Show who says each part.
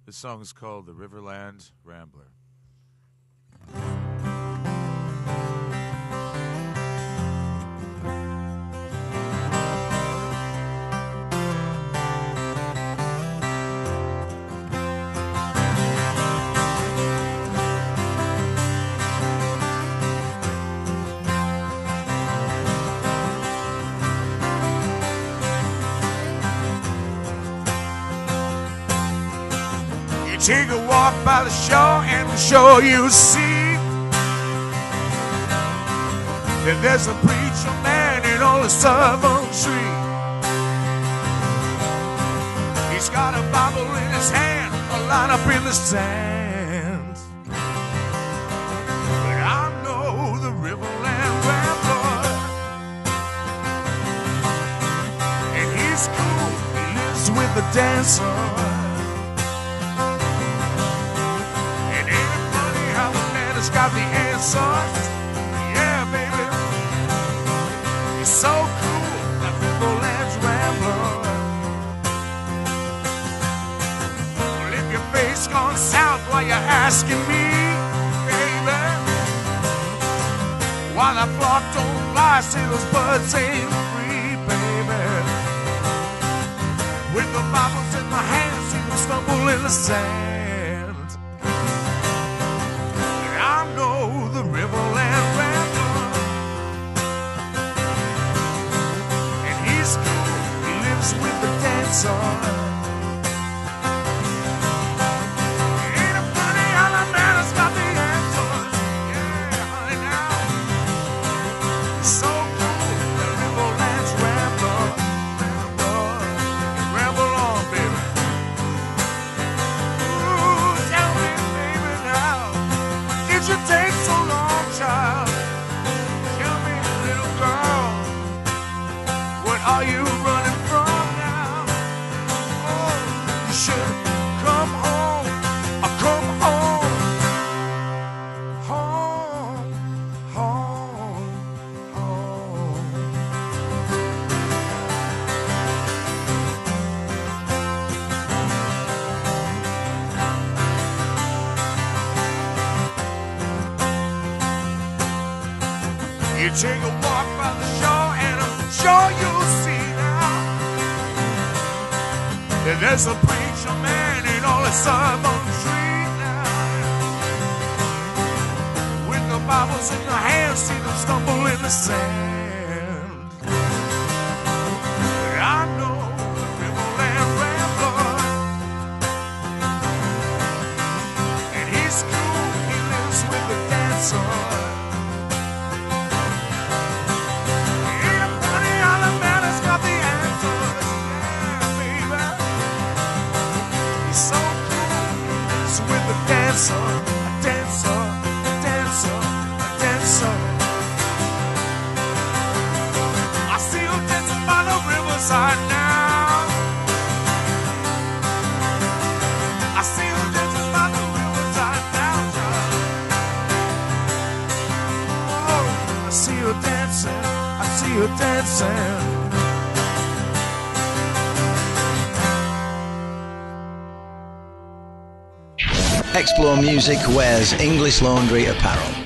Speaker 1: This song is called the Riverland Rambler. Take a walk by the shore and the shore you'll see that there's a preacher man in on a southern tree. He's got a Bible in his hand, a line up in the sand. But I know the Riverland Rambler, and he's cool, he lives with the dancer. Got the answers, yeah, baby. He's so cool, that Riverland Rambler. Well, if your face gone south while you're asking me, baby, why that flock don't fly, say those birds ain't free, baby. With the Bibles in my hands, see them stumble in the sand. The Riverland Rambler, and he's cool, he lives with the dancer. Ain't it funny how the man has got the answers? Yeah, honey, now he's so cool, the Riverland Rambler. Ramble on, baby. Ooh, tell me, baby, now, did you take so long, child? Tell me, little girl, what are you running from now? Oh, you should come home, come home, home, home, home. You take a walk by the shore and I'm sure you'll see now that there's a preacher man in all his southern tree now. With the Bibles in their hands, see them stumble in the sand. But I know the Riverland Rambler, and he's cool, he lives with the dancer. A dancer, a dancer, a dancer. I see you dancing by the riverside now. I see you dancing by the riverside now, child. Oh, I see you dancing, I see you dancing.
Speaker 2: ExploreMusic wears English Laundry apparel.